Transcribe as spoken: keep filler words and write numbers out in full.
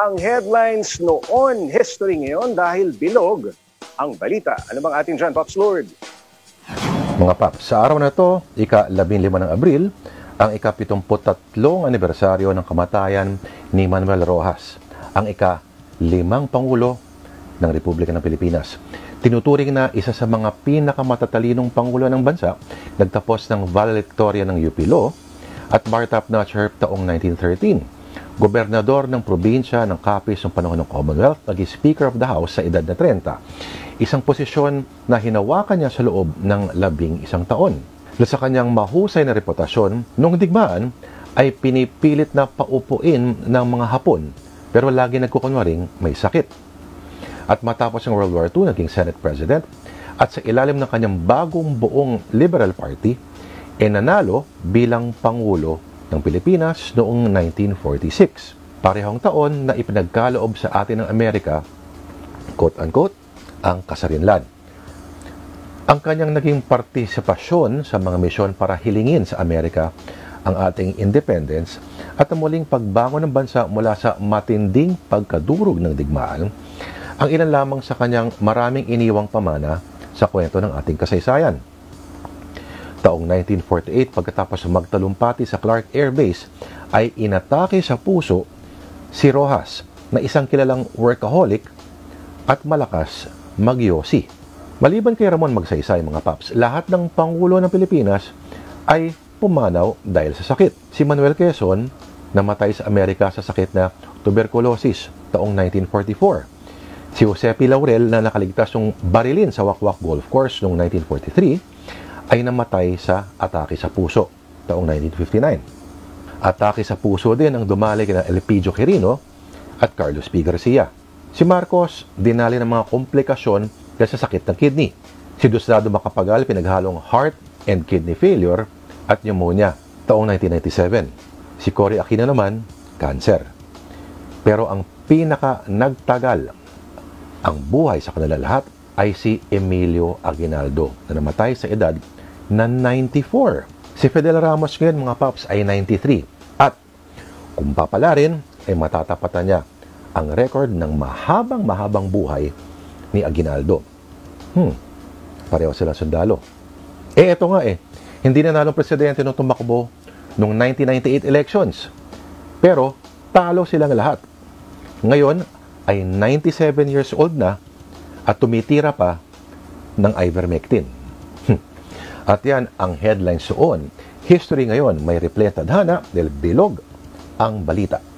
ang headlines noon, history ngayon dahil bilog ang balita. Ano bang ating dyan, Pops Lord? Mga Paps, sa araw na ito, ika-labing lima ng Abril, ang ika-pitongputatlong anibersaryo ng kamatayan ni Manuel Rojas, ang ika-limang Pangulo ng Republika ng Pilipinas. Tinuturing na isa sa mga pinakamatatalinong Pangulo ng bansa, nagtapos ng valedictorian ng U P Law at bar top notcher taong nineteen thirteen. Gobernador ng probinsya ng Capiz noong panahon ng Commonwealth, naging Speaker of the House sa edad na trenta. Isang posisyon na hinawakan niya sa loob ng labing isang taon. Dahil sa kanyang mahusay na reputasyon, noong digmaan ay pinipilit na paupuin ng mga Hapon, pero lagi nagkukunwaring may sakit. At matapos ng World War Two, naging Senate President, at sa ilalim ng kanyang bagong buong Liberal Party, e nanalo bilang Pangulo ng Pilipinas noong nineteen forty-six. Parehong taon na ipinagkaloob sa atin ng Amerika, quote-unquote, ang kasarinlan. Ang kanyang naging partisipasyon sa mga misyon para hilingin sa Amerika ang ating independence at ang muling pagbangon ng bansa mula sa matinding pagkadurog ng digmaan, ang ilan lamang sa kanyang maraming iniwang pamana sa kwento ng ating kasaysayan. Taong nineteen forty-eight, pagkatapos magtalumpati sa Clark Air Base, ay inatake sa puso si Rojas na isang kilalang workaholic at malakas magyosi. Maliban kay Ramon Magsaysay, mga Paps, lahat ng Pangulo ng Pilipinas ay pumanaw dahil sa sakit. Si Manuel Quezon namatay sa Amerika sa sakit na tuberculosis taong nineteen forty-four. Si Jose P. Laurel na nakaligtas ng barilin sa Wakwak Golf Course noong nineteen forty-three ay namatay sa atake sa puso taong nineteen fifty-nine. Atake sa puso din ang dumali kina Elpidio Quirino at Carlos P. Garcia. Si Marcos dinali ng mga komplikasyon dahil sa sakit ng kidney. Si Diosdado Macapagal pinaghalong heart and kidney failure at pneumonia taong nineteen ninety-seven. Si Cory Aquino naman, cancer. Pero ang pinaka nagtagal ang buhay sa kanila lahat ay si Emilio Aguinaldo na namatay sa edad na ninety-four. Si Fidel Ramos ngayon, mga Paps, ay ninety-three. At kung papalarin, ay matatapatan niya ang record ng mahabang-mahabang buhay ni Aguinaldo. Hmm, pareho sila sundalo. Eh, eto nga eh, hindi nanalo presidente nung tumakbo noong nineteen ninety-eight elections. Pero, talo silang lahat. Ngayon, ay ninety-seven years old na at tumitira pa ng ivermectin. At yan ang headlines noon. History ngayon may replay at tadhana dahil bilog ang balita.